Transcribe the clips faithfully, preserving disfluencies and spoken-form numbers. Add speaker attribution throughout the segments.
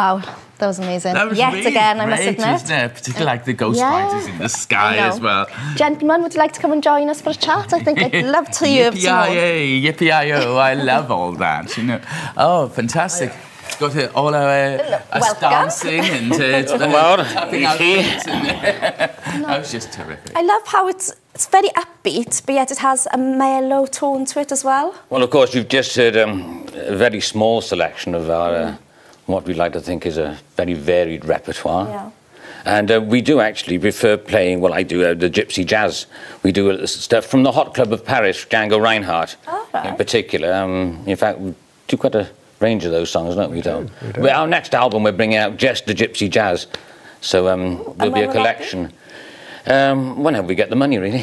Speaker 1: Wow, that was amazing.
Speaker 2: That was
Speaker 1: Yet
Speaker 2: really
Speaker 1: again, I
Speaker 2: great,
Speaker 1: must admit.
Speaker 2: Wasn't it? Particularly like the ghost
Speaker 1: Yeah.
Speaker 2: fighters in the sky as well.
Speaker 1: Gentlemen, would you like to come and join us for a chat? I think I'd love to hear some more.
Speaker 2: Yippee-yi-yi, yippee-yi-yo, I love all that, you know. Oh, fantastic. Got to all our uh, us dancing and uh, tapping our feet. That was just terrific.
Speaker 1: I love how it's it's very upbeat, but yet it has a mellow tone to it as well.
Speaker 3: Well, of course, you've just heard um, a very small selection of our, uh, what we'd like to think is a very varied repertoire.
Speaker 1: Yeah.
Speaker 3: And uh, we do actually prefer playing, well, I do uh, the gypsy jazz. We do uh, stuff from the Hot Club of Paris, Django Reinhardt,
Speaker 1: oh, right.
Speaker 3: in particular. Um, in fact, we do quite a range of those songs, don't we,
Speaker 4: we
Speaker 3: Tom?
Speaker 4: Do, we do.
Speaker 3: Well, our next album, we're bringing out just the gypsy jazz. So um, there'll be a collection. Um, whenever we get the money, really.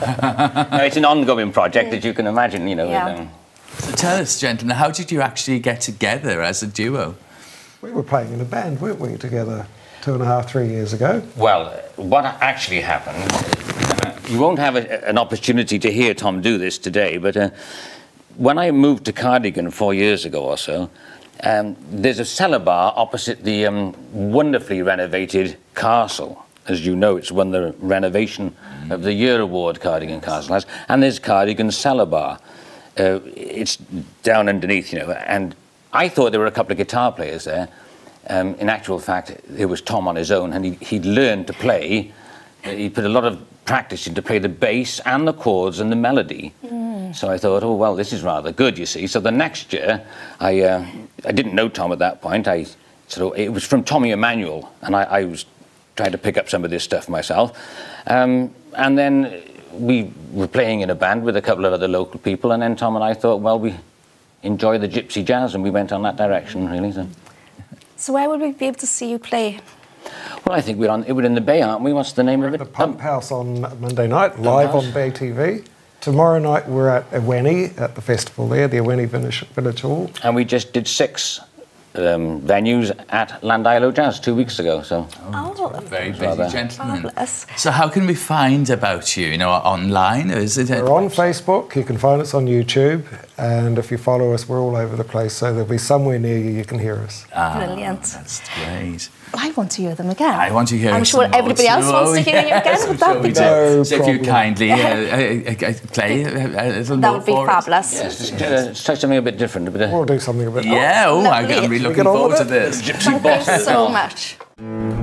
Speaker 3: No, it's an ongoing project, as you can imagine, you know.
Speaker 1: Yeah.
Speaker 3: With, um...
Speaker 2: So tell us, gentlemen, how did you actually get together as a duo?
Speaker 4: We were playing in a band, weren't we, together two and a half, three years ago?
Speaker 3: Well, what actually happened, uh, you won't have a, an opportunity to hear Tom do this today, but uh, when I moved to Cardigan four years ago or so, um, there's a cellar bar opposite the um, wonderfully renovated castle. As you know, it's won the Renovation of the Year award, Cardigan Castle has, and there's Cardigan Cellar Bar. Uh, it's down underneath, you know, and I thought there were a couple of guitar players there. Um, in actual fact, it was Tom on his own, and he, he'd learned to play. Uh, he put a lot of practice in to play the bass and the chords and the melody. Mm. So I thought, oh, well, this is rather good, you see. So the next year, I, uh, I didn't know Tom at that point. I sort of, it was from Tommy Emmanuel, and I, I was trying to pick up some of this stuff myself. Um, and then we were playing in a band with a couple of other local people, and then Tom and I thought, well, we enjoy the gypsy jazz, and we went on that direction, really. So,
Speaker 1: so where would we be able to see you play?
Speaker 3: Well, I think we're on. We're in the Bay, aren't we? What's the name
Speaker 4: we're
Speaker 3: of it?
Speaker 4: The Pump House on Monday night, live on Bay T V. Tomorrow night we're at Iweni at the festival there, the Iweni Village, Village Hall.
Speaker 3: And we just did six um, venues at Landilo Jazz two weeks ago. So
Speaker 1: oh,
Speaker 2: very busy,
Speaker 3: rather
Speaker 2: gentlemen.
Speaker 1: Fabulous.
Speaker 2: So how can we find about you? You know, online, or is it?
Speaker 4: We're on Facebook. You can find us on YouTube, and if you follow us, we're all over the place. So there'll be somewhere near you you can hear us.
Speaker 2: Ah,
Speaker 1: brilliant.
Speaker 2: That's great.
Speaker 1: I want to hear them again.
Speaker 2: I want to hear.
Speaker 1: I'm sure everybody else
Speaker 2: too.
Speaker 1: wants to hear you again. Would that be
Speaker 4: no
Speaker 2: So if you kindly uh, uh, uh, play a, a little
Speaker 1: that
Speaker 2: more
Speaker 1: would be
Speaker 2: for
Speaker 1: fabulous.
Speaker 3: yes, just, uh, let's try something a bit different. But, uh,
Speaker 4: We'll do something a bit.
Speaker 2: Yeah, oh, I'm
Speaker 1: lovely.
Speaker 2: really
Speaker 4: Should we
Speaker 2: looking
Speaker 4: get on
Speaker 2: forward
Speaker 4: with
Speaker 2: to
Speaker 4: it?
Speaker 2: this.
Speaker 3: Gypsy
Speaker 1: Thank you
Speaker 3: Boss.
Speaker 1: so much.